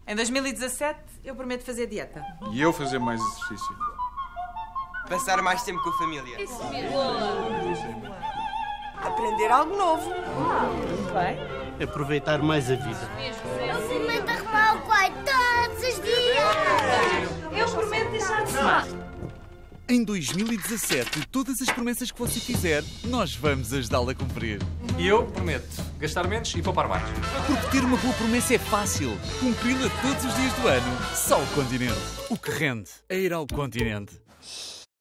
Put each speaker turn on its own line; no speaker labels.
Em 2017, eu prometo fazer dieta.
E eu fazer mais exercício.
Passar mais tempo com a família.
Isso mesmo.
Aprender algo novo.
Muito bem.
Aproveitar mais a vida.
Eu prometo arrumar o quarto todos os dias.
Eu prometo deixar de fumar.
Em 2017, todas as promessas que você fizer, nós vamos ajudá-la a cumprir.
E eu prometo gastar menos e poupar mais.
Porque ter uma boa promessa é fácil. Cumpri-la todos os dias do ano. Só o Continente. O que rende é ir ao Continente.